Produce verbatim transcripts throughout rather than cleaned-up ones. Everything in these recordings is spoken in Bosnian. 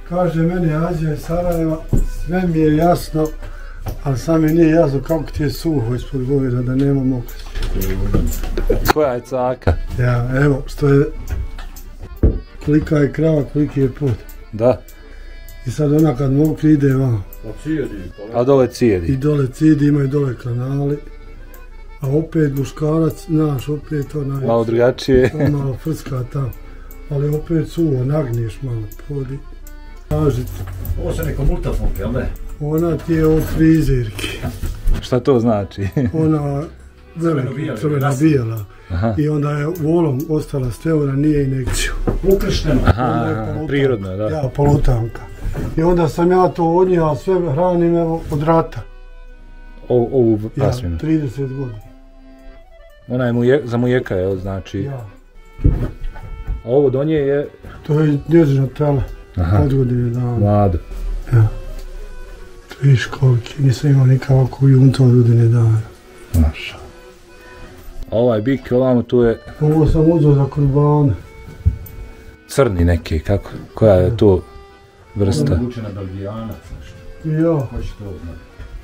kaže meni Ađija iz Sarajeva, sve mi je jasno, ali sam mi nije jasno kako ti je suho ispod goveda, da nema mokrih. Koja je caka? Ja, evo, što je, kolika je krava, koliki je put. Da. I sad ona kad mokri ide van. A dole cijedi. I dole cijedi, imaju dole kanali. A opet muškarac, znaš, opet onaj... Malo drugačije. Malo frska tamo. Ali opet suvo, nagniješ malo, podi. Tražit. Ovo se neko multafunk, jel ne? Ona ti je od frizerke. Šta to znači? Ona velika, crvena bijela. I onda je volom ostala steona, nije injekciju. Ukršteno. Aha, prirodno, da. Ja, polutanka. I onda sam ja to od nje, a sve hranim evo od rata. O, ovu pasminu? Ja, trideset godina. Ona je muje, za mujeka, jel, znači? Ja. A ovo do nje je... To je njezino tele. Aha. Od godine dana. Mlado. Ja. Viš koliki, nisam imao nikako junta od godine dana. Maša. A ovaj bik, ovamo tu je... Ovo sam uzeo za kurbane. Crni neki, kako? Koja je to vrsta? Ovo je vučena belgijanac, nešto. Ja. Ko će to znati?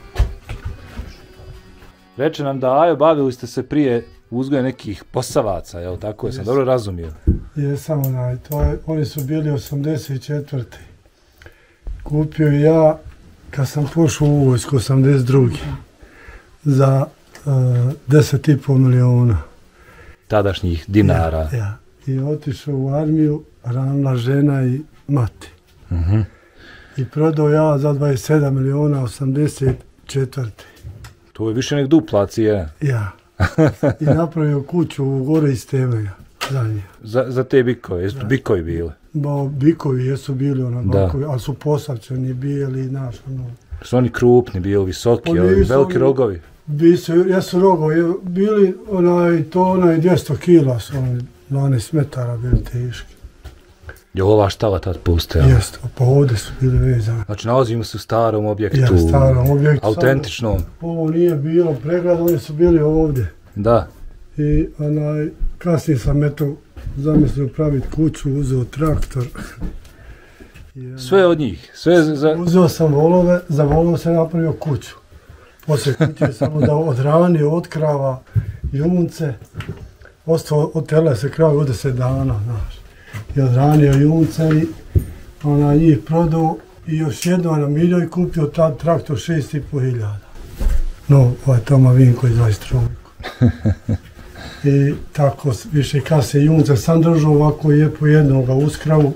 Reče nam da, ajo, bavili ste se prije uzgoja nekih posavaca, jel tako? Jesam dobro razumio? Jesam onaj, to je, oni su bili osamdeset četvrte. Kupio ja, kad sam pošao u vojsku, osamdeset druge za uh, deset i pol miliona. Tadašnjih dinara. Ja, ja. I otišao u armiju, ranila žena i mati. Uh-huh. I prodao ja za dvadeset sedam miliona osamdeset četvrte. To je više nek dupla cijena. Ja. I napravio kuću u gore iz temelja. Za nje. Za, za te bikove, jesu bikovi bile? Ba, bikovi jesu bili ona bakovi, ali su posavčani bili, znaš, ono. Su oni krupni bili, visoki, Pa ovi, nisu veliki oni- rogovi? Jesu, jesu rogovi, bili onaj, to onaj dvjesto kila su oni, dvanaest metara bili teški. Je ova štala tad pustila? Jeste, pa ovdje su bili vezani. Znači nalazimo se u starom objektu, Ja, starom objektu. autentičnom. Samo, ovo nije bilo pregled, oni su bili ovdje. Da. I onaj, kasnije sam eto zamislio praviti kuću, uzeo traktor. I, Sve od njih, sve za... za... Uzeo sam volove, za volove sam napravio kuću. Poslije kuće samo da odranio od krava junce, ostao od tele se krava u deset dana, znaš. I odranio junce i ona njih prodao i još jedno na miljoj kupio tad traktor šest i po hiljada. No, ovaj Toma Vinko iz dvadeset trojku. I tako više kad se junce sam držao ovako je po jednoga uskravu,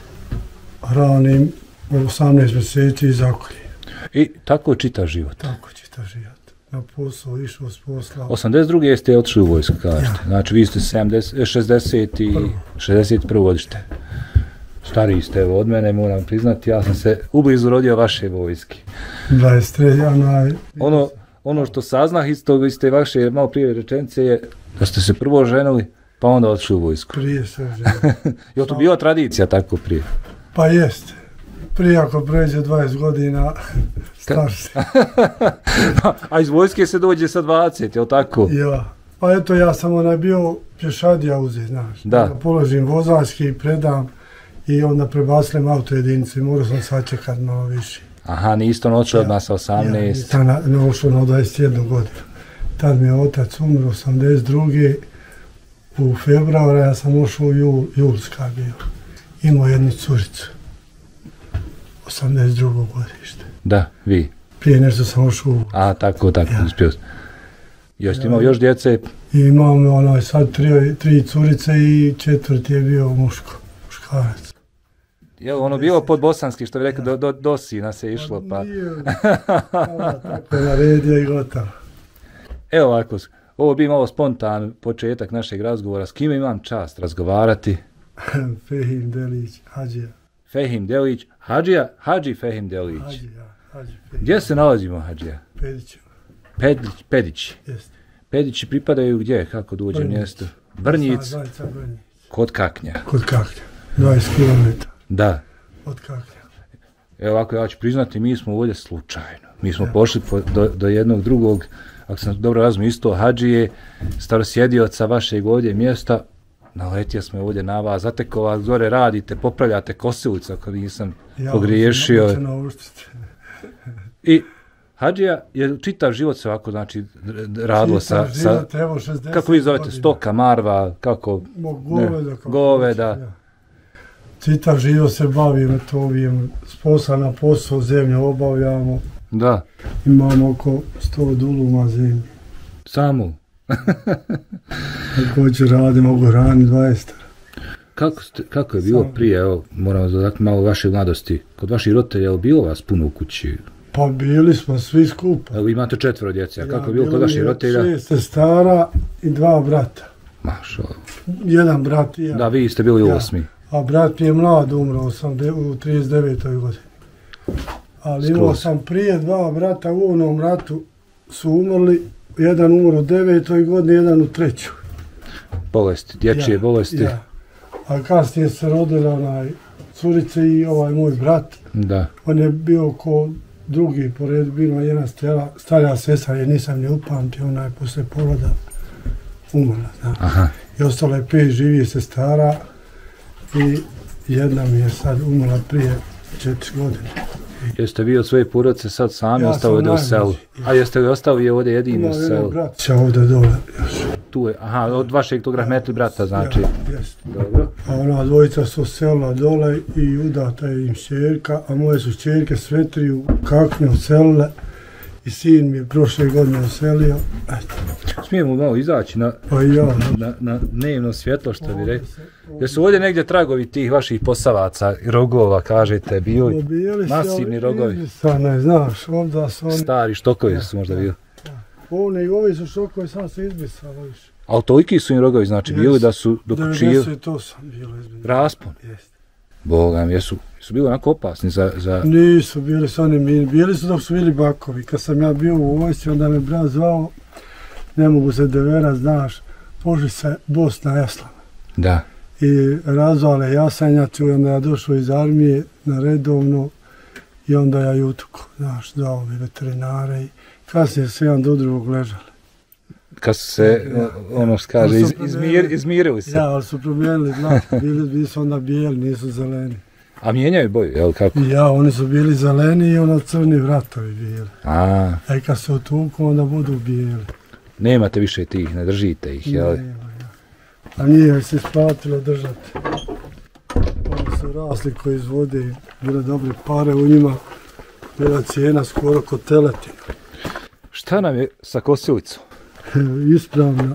hranim osamnaest mjeseci i zakolje. I tako čita život. Tako će ta život. Na posao, išao s posla. osamdeset druge ste otišli u vojsku, kažete. Ja. Znači vi ste sedamdeset, šezdeset i šezdeset prvo godište. Stariji ste od mene, moram priznati, ja sam se ublizu rodio vaše vojske. dvadeset tri, onaj... Ono, ono što saznah iz toga, iz te vaše malo prije rečenice je da ste se prvo ženili, pa onda otišli u vojsku. Prije se žena. Je li to bila tradicija tako prije? Pa jeste. Prije ako pređe dvadeset godina, star si. A iz vojske se dođe sa dvadeset, je li tako? Ja. Pa eto, ja sam onaj bio pješadija uze, znaš. Da. Da položim vozački i predam i onda prebaclim auto jedinice. Morao sam sačekat malo više. Aha, niste on odšao od nas sa osamnaest. Ja, nisam na, ušao na dvadeset jednu godinu. Tad mi je otac umro, osamdeset druge u februara, ja sam ušao u jul, julska bio. Imao jednu curicu. osamdeset drugo godište. Da, vi. Prije nešto sam ušao u... A, tako, tako, Ja. uspio. Još ste imao još djece? I imam onaj sad tri, tri curice i četvrti je bio muško, muškarac. Je ono bilo pod bosanski, što bi rekao, do, do, do sina se išlo, pa... Nije, pa, tako je naredio i gotovo. Evo ovako, ovo bi malo spontan početak našeg razgovora. S kime imam čast razgovarati? Fehim Delić, Hadžija. Fehim Delić, Hadžija, Hadži Fehim Delić. Hadžija, Hadži Fehim. Gdje se nalazimo, Hadžija? Pediću, Pedić, Pedići. jeste. Pedići pripadaju gdje, kako dođe Brnjic. mjesto? Brnjic, Zajedca Brnjic. kod Kaknja. Kod Kaklja, dvadeset kilometara Da. od Kaklja. Evo ovako, ja ću priznati, mi smo ovdje slučajno. Mi smo pošli po, do, do jednog drugog, ako sam dobro razumio, isto Hadžije, starosjedioca vašeg ovdje mjesta, naletio smo ovdje na vas, zatekao vas gore radite, popravljate kosilicu ako nisam Ja, pogriješio. Ja, na uštiti. I Hadžija je čitav život se ovako, znači, radilo sa, Čitav sa život, evo, šezdeset kako vi zovete, godina. stoka, marva, kako, Mo, goveda, kako goveda. hoće, ja. Čitav život se bavimo to ovim, s posla na posao zemlje obavljamo. da, Imamo oko sto duluma zemlje. samo. Ako će radi, mogu rani dvadeset. Kako, ste, kako je bilo Samo. prije, evo, moramo zadati malo vaše mladosti, kod vaših roditelja, je li bilo vas puno u kući? Pa bili smo svi skupa. Evo, imate četvero djece, a kako je bilo kod bilo vaših mi je roditelja? Šest sestara i dva brata. Mašo. Jedan brat i ja. Da, vi ste bili Ja. osmi. A brat mi je mlad umro sam de, u trideset devetoj godini. Ali Skroz. imao sam prije dva brata u onom ratu su umrli. Jedan umro u devetoj godini, jedan u trećoj. Bolesti, dječje Ja, bolesti. Ja. A kasnije se rodila onaj curice i ovaj moj brat. Da. On je bio ko drugi po redu, bila jedna stara, starija sestra, jer nisam ni upamtio, ona je posle poroda umrla, znaš. Aha. I ostalo je pet živih sestara i jedna mi je sad umrla prije četiri godine. Jeste vi od svoje porodice sad sami Ja ostali sam ovdje u selu? najmlađi, ja. A jeste li ostavili ovdje jedini Ima u jedan selu? brat će ovdje dole još. Tu je, aha, od vašeg tog rahmetli brata, znači. Ja, jest. Dobro. A ona dvojica su sela dole i udata je im šćerka, a moje su šćerke Svetri u Kakne uselile i sin mi je prošle godine uselio. Eto, Smijemo malo izaći na, pa i ja. na, na dnevno svjetlo, što bi rekli. Jesu ovdje negdje tragovi tih vaših posavaca i rogova, kažete, bili? Bili su masivni ovi rogovi. izbrisane, znaš, ovdje su oni. Stari štokovi su možda bili. Oni i ovi su šokovi, sam se izbrisalo više. Ali toliki su im rogovi, znači bili Jest. da su dok čiju devedeset osam bilo izbrisano. raspon. Jest. Boga mi, jesu, su bili onako opasni za, za... Nisu bili su oni mini, bili su dok su bili bakovi. Kad sam ja bio u vojsci, onda me brat zvao, ne mogu se devera, znaš, pošli se Bosna Jaslana. Da. I razvale jasanjaču i onda ja došao iz armije na redovno i onda ja jutuko, znaš, zvao mi veterinare i kasnije su jedan do drugog ležali. Kad su se, Ja. ono što kaže, Ali iz, su izmir, promijenili- izmirili se. Ja, ali su promijenili dlak, bili, bili su onda bijeli, nisu zeleni. A mijenjaju boju, jel kako? I ja, oni su bili zeleni i ono crni vratovi bili. A, A i kad se otuku, onda budu bijeli. nemate više tih, ne držite ih, jel? Nema, ja. A nije se isplatilo držati. Oni su rasli koji izvode i bile dobre pare u njima. Bila cijena skoro kod teletina. Šta nam je sa kosilicom? Ispravna.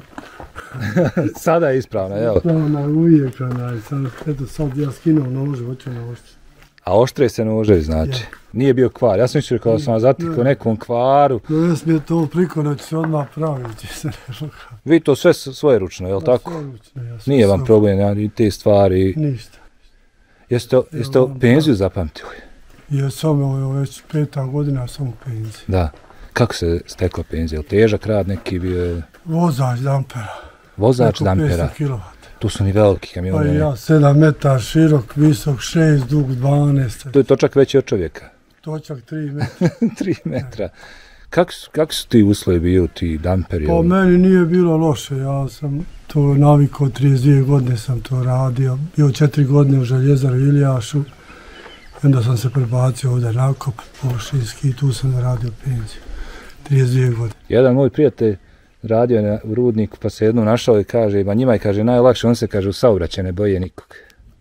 Sada je ispravna, jel? Ispravna uvijek. Onaj, sad, eto sad ja skinuo nože, hoću na ošće. A oštre se noževi, znači. Nije bio kvar. Ja sam mislio kada sam vas zatikao u nekom kvaru. No, ne smije to priko, da će se odmah praviti. Se ne Vi to sve s- svoje ručno, jel tako? Nije vam problem, ja, i te stvari. Ništa. Jeste, jeste penziju zapamtili? Ja sam ovo već peta godina sam u penziji. Da. Kako se stekla penzija? Jel težak rad neki bio? Vozač dampera. Vozač Preko dampera. petsto kilovata. Tu su ni veliki Pa kamioni. i ne? ja, sedam metara širok, visok šest, dug dvanaest. To je točak veći od čovjeka. Točak tri metra. tri metra. Kako su, kako su ti uslovi bili, ti damperi? Pa ovi? meni nije bilo loše, ja sam to navikao, trideset dvije godine sam to radio. Bio četiri godine u Željezaru Iljašu. I onda sam se prebacio ovdje na Kop, Površinski i tu sam radio penziju. trideset dvije godine. Jedan moj prijatelj radio je na u Rudniku, pa se jednom našao i kaže, ma njima je, kaže, najlakše, on se, kaže, u saobraćaj ne boje nikog.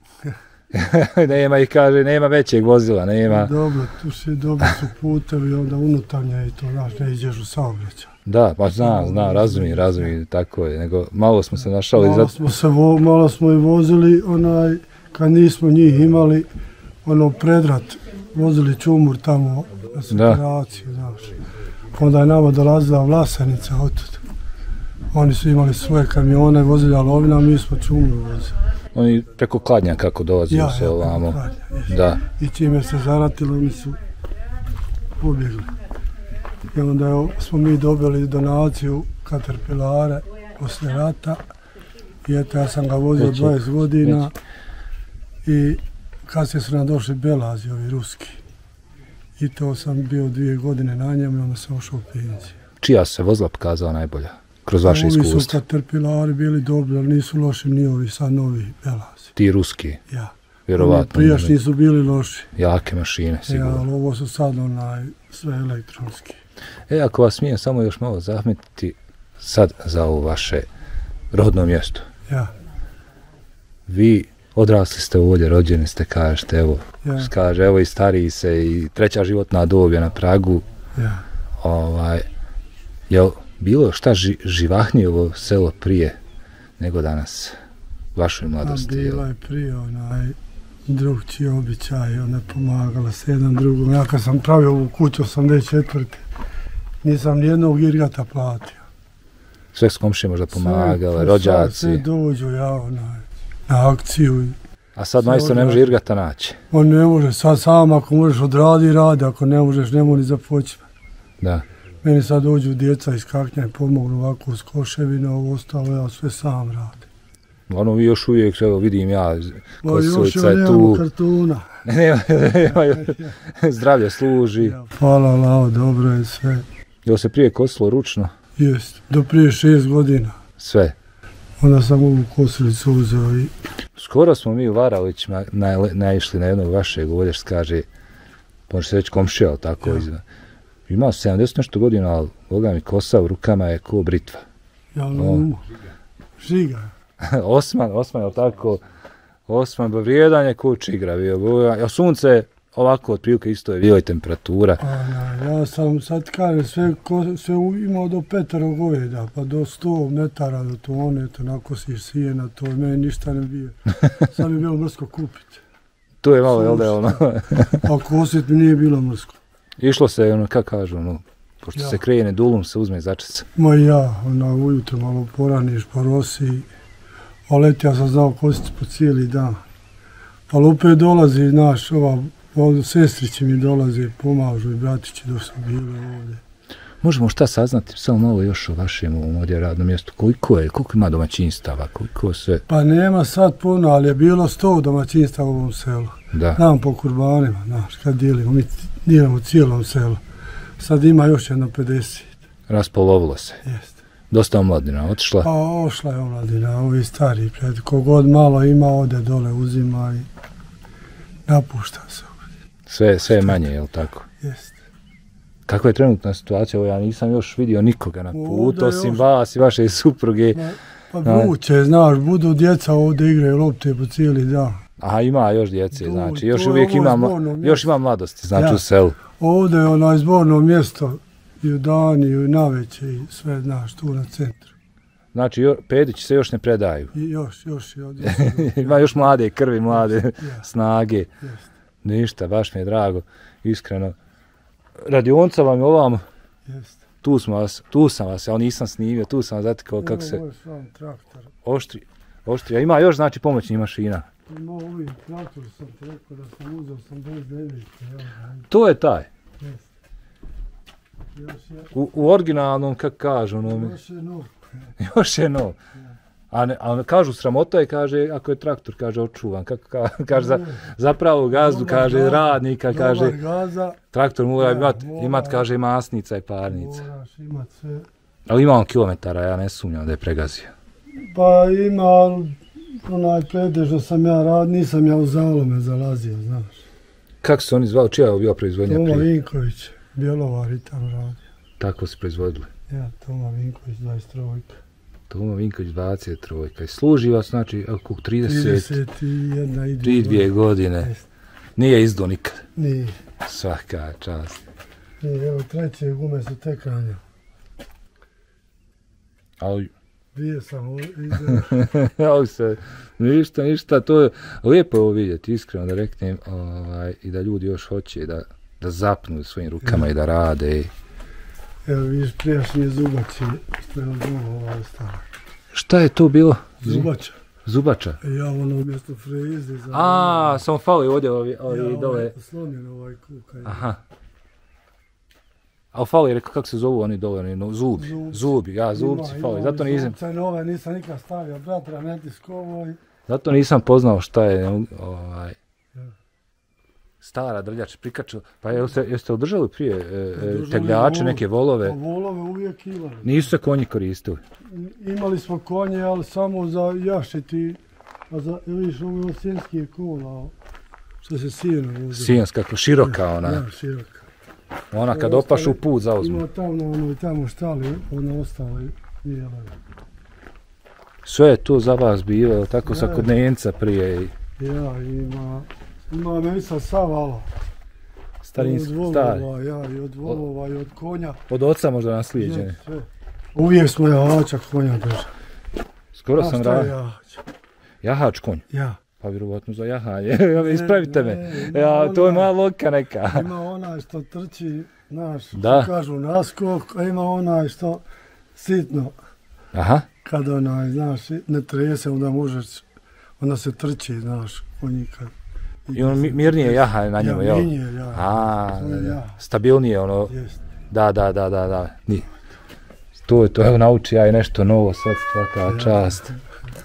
nema ih, kaže, nema većeg vozila, nema. Dobro, tu se dobri su putevi, onda unutarnje i to, znaš, ne iđeš u saobraćaj. Da, pa znam, znam, razumijem, razumijem, tako je, nego malo smo se našali. Malo smo, se vo, malo smo i vozili, onaj, kad nismo njih imali, ono predrat, vozili čumur tamo na separaciju, znaš. Onda je nama dolazila Vlasenica otud. Oni su imali svoje kamione, vozili alovina, a mi smo čumur vozili. Oni preko Kladnja kako dolazi Ja, u se ja, ovamo. Kladnja, jest. Da. I čime se zaratilo, oni su pobjegli. I onda je, smo mi dobili donaciju Caterpillare poslije rata. I eto, ja sam ga vozio Veći, dvadeset godina. veći. I kasnije su nam došli Belazi, ovi ruski. I to sam bio dvije godine na njemu i onda sam ušao u penziju. Čija se vozila pokazala najbolja? kroz vaše Ovi su iskustvo? Caterpillari bili dobri, ali nisu loši ni ovi sad novi Belazi. Ti ruski, Ja. vjerovatno. Prijašnji su bili loši. Jake mašine, Ja, sigurno. ali ovo su sad onaj, sve elektronski. E, ako vas smijem samo još malo zahmetiti sad za ovo vaše rodno mjesto. Ja, Vi odrasli ste ovdje, rođeni ste, kažete, evo, ja, kaže, evo i stariji se i treća životna dob je na pragu. ja. Ovaj, jel bilo šta ži, živahnije ovo selo prije nego danas, vašoj A mladosti? bila je prije onaj drugčiji običaj, ona pomagala se jedan drugom. Ja kad sam pravio ovu kuću osamdeset četvrte nisam nijednog irgata platio. Sve s komšije možda pomagale, Sve- rođaci, Sve dođu ja onaj, na akciju. a sad sve majstor ne može odrasli. irgata naći. On ne može, sad sam ako možeš odradi, radi, ako ne možeš, ne može ni započeti. Da. Meni sad dođu djeca iz Kaknja i pomognu ovako s koševina, ovo ostalo, ja sve sam radim. Ono vi još uvijek, evo vidim ja, Ma još Kosilica je je nemamo tu, kartuna. nema, nema, zdravlje služi. Ja, hvala lao, dobro je sve. Jel se prije kosilo ručno? Jest, do prije šest godina. Sve. Onda sam ovu kosilicu uzeo i Skoro smo mi u Varalićima na, naišli na jednog vašeg ovdje što kaže, može se reći komšija, ali tako Ja. izgleda. Ima sedamdeset nešto godina, ali Boga mi kosa u rukama je ko britva. ja O. lumu. Žiga. Osman, Osman, je tako? Osman, ba vrijedan je ko čigra bio. Boga. Ja, sunce ovako otprilike isto je bilo i temperatura. Ona, ja sam sad kažem sve, ko, sve u- imao do petero goveda, pa do sto metara do tone, to nakosiš sijena, to meni ništa ne bio. Sad mi je bilo mrsko kupiti. Tu je malo, jel da je ono, A kosit mi nije bilo mrsko. išlo se, ono, kako kažu, ono, pošto Ja. se krene dulum, se uzme začas. Ma i ja, ona ujutro malo poraniš, pa rosi, a leti ja sam znao kositi po cijeli dan. Ali opet dolazi, naš, ova, ovdje sestrići mi dolaze, pomažu i bratići dok su bili ovdje. Možemo šta saznati, samo malo još o vašem ovom ovdje radnom mjestu, koliko je, koliko ima domaćinstava, koliko sve, Pa nema sad puno, ali je bilo sto domaćinstva u ovom selu. da. Znam po kurbanima, znaš, kad dijelimo, mi dijelimo cijelom selu. Sad ima još jedno pedeset, Raspolovilo se. jeste. Dosta omladina otišla. Pa ošla je omladina, ovi stari pred, kogod malo ima ode dole uzima i napušta se. Sve, sve je manje, jel tako? Jeste. Kakva je trenutna situacija? Ovo ja nisam još vidio nikoga na Ovdje putu, osim još- vas i vaše supruge. Ma, Pa Da. vruće, znaš, budu djeca ovdje igraju lopte po cijeli dan. A ima još djece, Tu- znači, još tu je uvijek ovo ima, mla- zborno još mjesto. ima mladosti, znači Ja. u selu. Ovdje je onaj zborno mjesto i u dani i u naveće i sve, znaš, tu na centru. Znači, jo, pedići se još ne predaju. I još, još i ovdje. Ima još mlade krvi, mlade Ja, snage. jeste. Ništa, baš mi je drago, iskreno. Radionca vam je ovamo, Jeste. tu, smo vas, tu sam vas, ali nisam snimio, tu sam vas zatekao kako se Ovo je sam traktor. oštri, oštri. A ima još, znači, pomoćnih mašina. Ima ovi traktor, sam ti rekao da sam uzeo osamdeset devete. To je taj. Jeste. Još je, U, u originalnom, kako kažu, ono, još je nov. još je nov. A, ne, a kažu sramota je, kaže, ako je traktor, kaže, očuvan. Kako ka, kaže, za, za pravu gazdu, Dobar kaže, gazda, radnika, kaže, Dobar gaza, traktor mora Ja, imat, mora. imat, kaže, masnica i parnica. moraš imat sve. Ali ima on kilometara, ja ne sumnjam da je pregazio. Pa ima, ali onaj predežno sam ja rad, nisam ja u zalome zalazio, znaš. Kako se oni zvali, čija je bio proizvodnja Toma prije? Vinković, Bjelovar i tamo radio. Tako se proizvodili. Ja, Toma Vinković, dvadeset tri. Tomo Vinković dvadeset tri. I služi vas, znači, oko trideset, trideset jedna i tri dvije godine. Jeste. Nije izdo nikad. Nije, Svaka čast. nije, evo treće gume su tek ranjao. Ali, Dvije sam izgleda. ali se, ništa, ništa, to je lijepo ovo vidjeti, iskreno da reknem, ovaj, i da ljudi još hoće da, da zapnu svojim rukama i da rade. I... Evo vidiš prijašnji zubači, spremno drugo ovaj stara. Šta je to bilo? Zubača. Zubača. E, ja ono mjesto freze. Za A, samo fali ovdje ovi, ovi ja, dole. ovaj, slomljen ovaj kukaj. Aha. A fali, rekao, kako se zovu oni dole, oni, no, zubi, Zubci. zubi, ja, zubci fali, zato nisam, Zubce nove nisam nikad stavio, bratra, ne ti skovoj. zato nisam poznao šta je, ovaj. stara drljača prikaču, pa jel se, jeste održali prije e, Držali tegljače, vol- neke volove? Pa volove uvijek imali. Nisu se konji koristili? Imali smo konje, ali samo za jašiti, a za, vidiš, ovo je od sjenskih kola, što se sijeno vozi. Sijanska, široka ona. Ja, široka. Ona kad opaš u put zauzmu. Ima tamo, ono i tamo štali, ono ostalo nije. Sve je to za vas bilo, jel tako, Ja. svakodnevnica prije. Ja, ima, ima Mesa Savala. Starinski, Od stari. volova, ja, i od volova, i od konja. Od oca možda naslijeđene. Je, sve. Uvijek smo jahača konja držali. Skoro A sam šta je ra... jahač? Jahač konj. Ja. Pa vjerovatno za jahanje. Ispravite me. ne, ima Ja, to je ona- moja logika neka. Ima onaj što trči, znaš, Da. što kažu naskok, a ima onaj što sitno, Aha. kad onaj, znaš, ne trese, onda možeš, onda se trči, znaš, konji kad... I on mi- mirnije jaha na njemu, ja, jel? Mirnije, ja. A, To je ja. stabilnije ono. Jest. Da, da, da, da, da. Ni. To je to, evo nauči ja i nešto novo sad, svaka čast.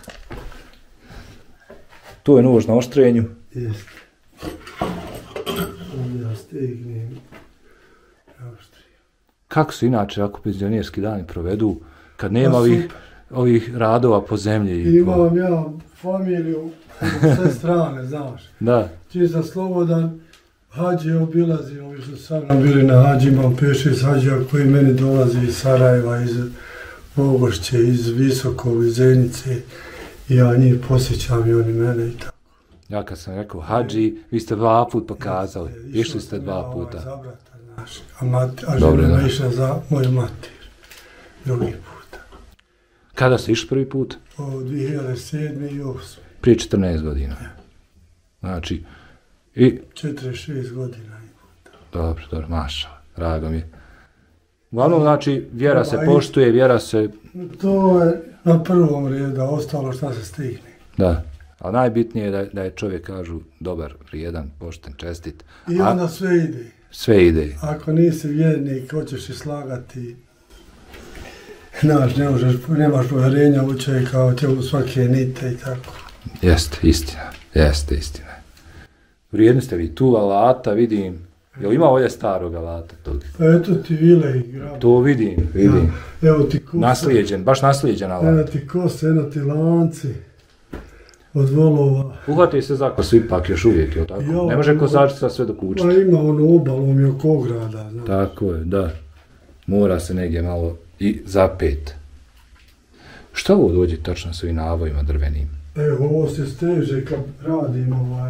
Tu je nož na oštrenju. Jest. Onda ja stegnem. Ja oštrim. Kako se inače ako penzionerski dani provedu, kad nema Pa ovih, super. ovih radova po zemlji? I po... Imam ja familiju sa sve strane, znaš. Da, Čiji sam slobodan, hađi obilazim, ovi što sa mnom bili na hađi, imam pet šest hađija koji meni dolazi iz Sarajeva, iz Ogošće, iz Visokog, iz Zenice. I ja njih posjećam i oni mene i tako. ja kad sam rekao hađi, vi ste dva put pokazali, Išao išli ste sam dva ja, ovaj, puta. za brata, znaš, a, mati, a Dobro, žena da. me išla za moju mater, drugi puta. Kada ste išli prvi put? O dvije hiljade sedme i osme. Prije četrnaest godina. Znači, i četrdeset šest godina. dobro, dobro, maša, drago mi je. Uglavnom, znači, vjera se Ovaj- poštuje, vjera se, To je na prvom redu, a ostalo šta se stigne. da. Ali najbitnije je da, da je čovjek, kažu, dobar, vrijedan, pošten, čestit. I A onda sve ide. sve ide. Ako nisi vjernik, hoćeš i slagati, znaš, ne možeš, nemaš povjerenja u čovjeka, u tijelu svake nite i tako. Jeste, istina. Jeste, istina. Vrijedni ste vi tu alata, vidim. Jel ima ovdje starog alata tog? Pa eto ti vile i grab. To vidim, vidim. Ja, evo ti kose. Naslijeđen, baš naslijeđen Eno alat. ti kose, eno ti lanci. Od volova. Uhvati se za kosu ipak još uvijek, jel tako? Jo, Ne može ono- kosačica sve dok Pa učiti. ima ono obalom i oko ograda, znaš. Tako je, da. Mora se negdje malo i zapet. Što ovo dođe tačno s ovim navojima drvenim? Evo, ovo se steže kad radim ovaj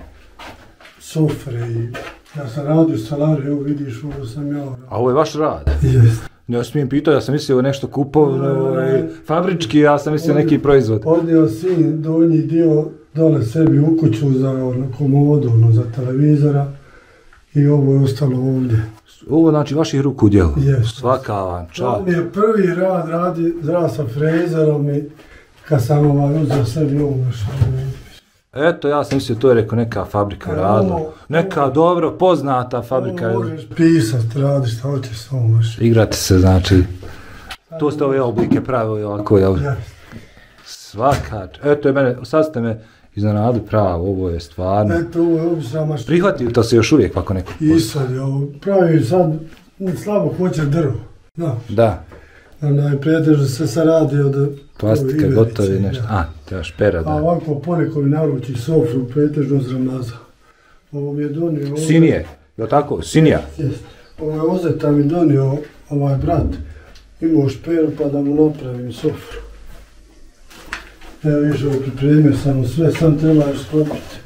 sofre i ja sam radio salari, evo vidiš, ovo sam ja. A ovo je vaš rad? Jest. Ne smijem pitao, ja sam mislio nešto kupovno, Ne, ne, ovaj, ne. fabrički, ja sam mislio Odnio- neki proizvod. Odnio sin donji dio dole sebi u kuću za ono, komodu, ono, za televizora i ovo je ostalo ovdje. Ovo znači vaših ruku djelo. Jest. Svaka vam To čast. mi je prvi rad, radi, rad sa frezerom i kad sam ovaj uzeo sebi ovu mašinu. Eto, ja sam mislio, to je rekao neka fabrika E, radila. ovo- Neka ovo- dobro poznata fabrika. Ovo možeš pisat, radi šta hoćeš s ovom mašinom. Igrati se, znači. To ste ove oblike pravili ovako, jel? Jest. Svaka, č- eto je mene, sad ste me iznenadili pravo, ovo je stvarno. Eto, ovo je obična mašina. Prihvatio to se još uvijek ovako neko I posto. sad je ovo, pravi sad, slabo hoće drvo. Da, Da, onaj pretežno se sad radi od plastika, ove gotovi iverice, nešto. da. A, treba špera, A da. ovako poneko mi naruči sofru, pretežno z Ramaza. Ovo mi je donio... ovo- Sinije, jel tako? Sinija. Jest. Ovo je Ozeta mi donio ovaj brat. Imao šperu pa da mu napravim sofru. Evo viš, ovo pripremio sam mu sve, sam trebaš sklopiti.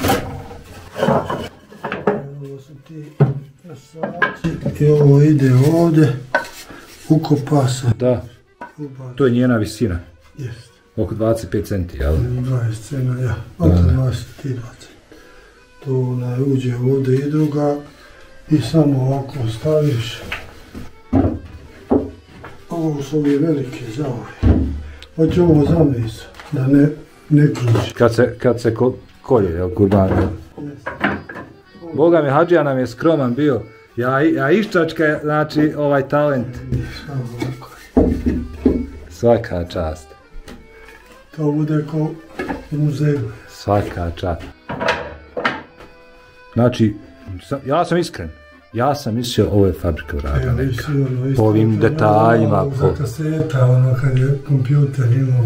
Ovo su ti kasači. I ovo ide ovdje. Ukopa se. Da, Ubaci. to je njena visina. Jest. Oko dvadeset pet centi, jel? dvadeset cena, ja. Oko Da, da. dvadeset i dvadeset. To onaj uđe ovdje i druga. I samo ovako staviš. Ovo su ovi velike za ove. Hoću ovo zamesa, da ne, ne kruži. Kad se, kad se ko, kolje, jel, kurban, jel? Jest. Boga mi, Hadžija nam je skroman bio. Ja, ja iščačka, znači, ovaj talent. Samo ovako. Svaka čast. To bude ko u muzeju. Svaka čast. Znači, sam, ja sam iskren. Ja sam mislio, ovo je fabrika vrata Ja, neka. ono, Po ovim detaljima. Za Po... kaseta, ono kad je kompjuter imao.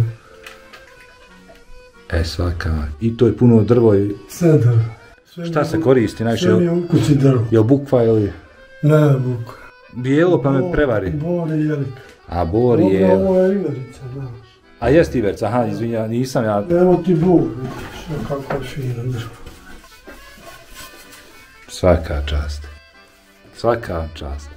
E, svaka. I to je puno drvo i... Sve drvo. Šta se koristi najviše? Sve mi je u kući drvo. Je li bukva ili... Ne, bukva. Bijelo pa me prevari. Bor i jelik. A bor je... Ovo je iverica, znaš. A jest iverca, aha, izvinja, nisam ja... Evo ti bor, vidiš, kako je fino drvo. Svaka čast. Svaka čast.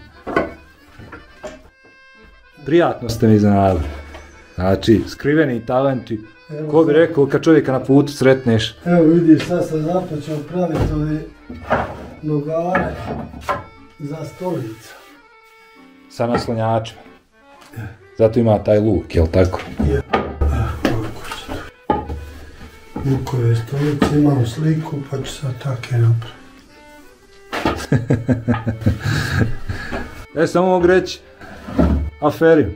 Prijatno ste mi iznenadili. Znači, skriveni talenti. Evo, Ko bi rekao, kad čovjeka na putu sretneš? Evo vidiš, sad sam započeo praviti ove nogare za stolicu. Sa naslonjačima. Zato ima taj luk, jel tako? Je. Ovako će to. Lukove stolice, imam sliku, pa ću sad take napraviti. E, samo mogu reći, aferi.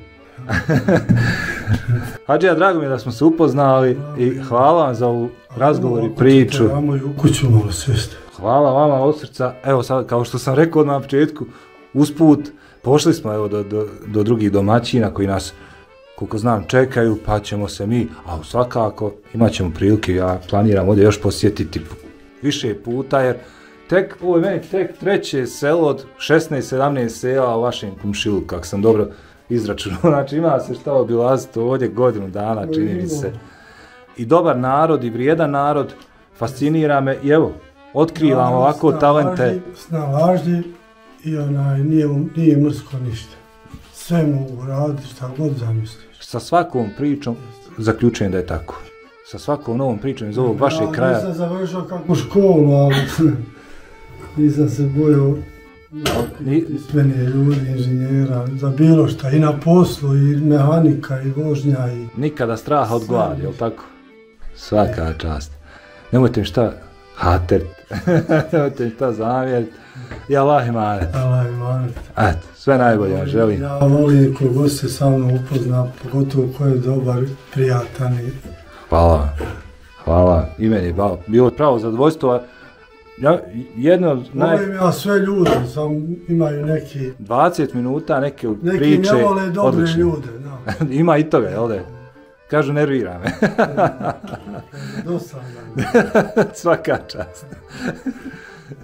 Hadžija, drago mi je da smo se upoznali i hvala vam za ovu razgovor i priču. Vamo i u kuću malo svesti. Hvala vama od srca. Evo sad, kao što sam rekao na početku, usput, pošli smo evo do, do, do drugih domaćina koji nas, koliko znam, čekaju, pa ćemo se mi, a svakako imat ćemo prilike, ja planiram ovdje još posjetiti više puta, jer tek, ovo je meni tek treće selo od šesnaest sedamnaest sela u vašem komšilu, kako sam dobro izračunao. Znači ima se šta obilaziti ovdje godinu dana, čini mi se. I dobar narod i vrijedan narod, fascinira me i evo, otkrivam ovako talente. Snalažljiv i onaj, nije, nije mrsko ništa. Sve mogu raditi, šta god zamisliš. Sa svakom pričom zaključujem da je tako. Sa svakom novom pričom iz ovog vašeg kraja. Ja nisam završao kakvu školu, ali nisam se bojao pismenije ljudi, inženjera, za bilo šta, i na poslu, i mehanika, i vožnja. I... Nikada straha od gladi, jel tako? Svaka čast. Nemojte mi šta hatert, nemojte mi šta zamjeriti. I Allah imanet. Allah imanet. Eto, sve najbolje vam želim. Ja volim kogo se sa mnom upozna, pogotovo ko je dobar, prijatan. I... Hvala. Hvala. I meni je bilo pravo zadovoljstvo. Ja, jedno od naj... Volim ja sve ljude, sam imaju neki... dvadeset minuta neke neki priče. Neki ne vole dobre odlične. ljude, no. Ima i toga, jel da? Kažu, nervira me. Dosadan. Svaka čast.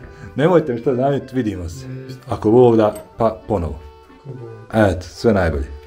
Nemojte mi što zamjeriti, vidimo se. Ako Bog da, pa ponovo. Eto, sve najbolje.